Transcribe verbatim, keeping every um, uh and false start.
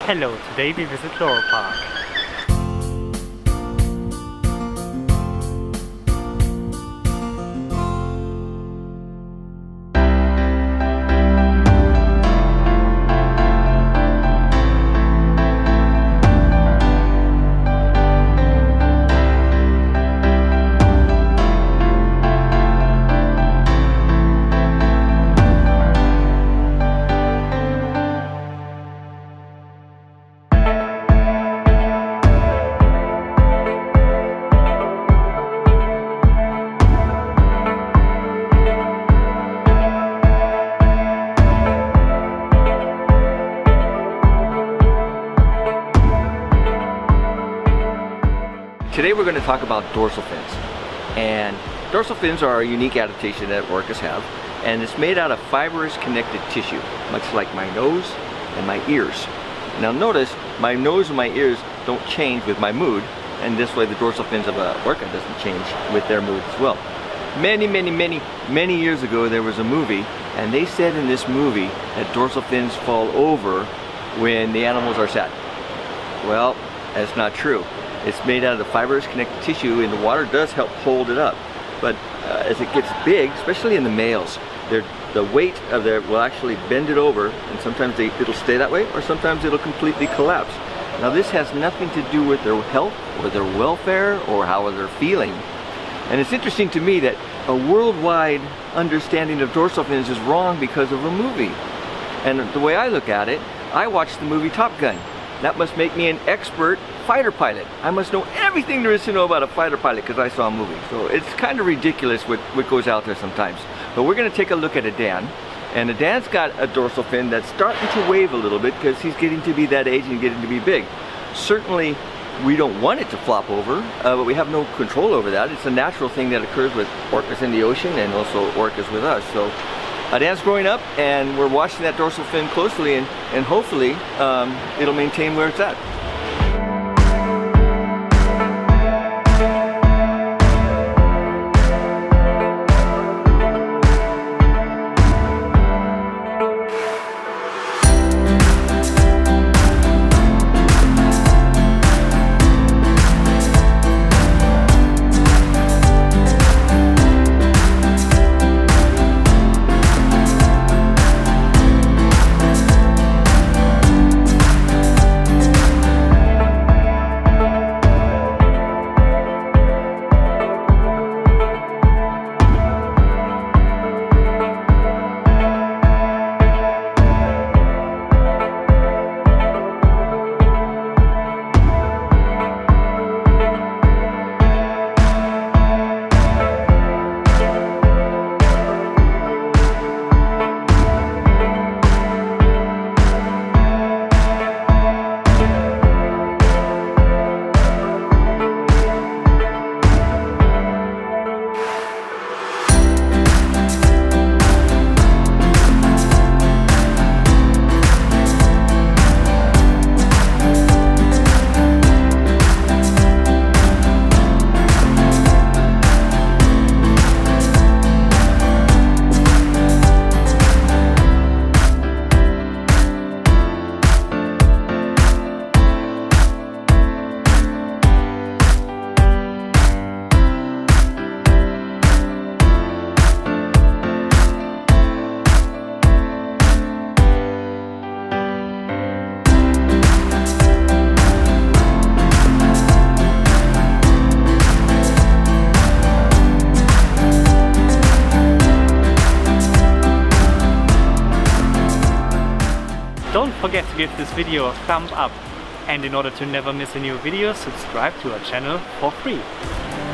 Hello, today we visit Loro Park. Today we're going to talk about dorsal fins. And dorsal fins are a unique adaptation that orcas have, and it's made out of fibrous connective tissue, much like my nose and my ears. Now notice, my nose and my ears don't change with my mood, and this way the dorsal fins of an orca doesn't change with their mood as well. Many, many, many, many years ago there was a movie, and they said in this movie that dorsal fins fall over when the animals are sad. Well, that's not true. It's made out of the fibrous connective tissue, and the water does help hold it up. But uh, as it gets big, especially in the males, the weight of their will actually bend it over, and sometimes they, it'll stay that way, or sometimes it'll completely collapse. Now this has nothing to do with their health or their welfare or how they're feeling. And it's interesting to me that a worldwide understanding of dorsal fins is wrong because of a movie. And the way I look at it, I watched the movie Top Gun. That must make me an expert fighter pilot. I must know everything there is to know about a fighter pilot because I saw a movie. So it's kind of ridiculous what, what goes out there sometimes. But we're going to take a look at a Dan. And a Dan's got a dorsal fin that's starting to wave a little bit because he's getting to be that age and getting to be big. Certainly we don't want it to flop over, uh, but we have no control over that. It's a natural thing that occurs with orcas in the ocean and also orcas with us. So Uh, Dan's growing up, and we're watching that dorsal fin closely, and, and hopefully um, it'll maintain where it's at. Don't forget to give this video a thumb up, and in order to never miss a new video, subscribe to our channel for free.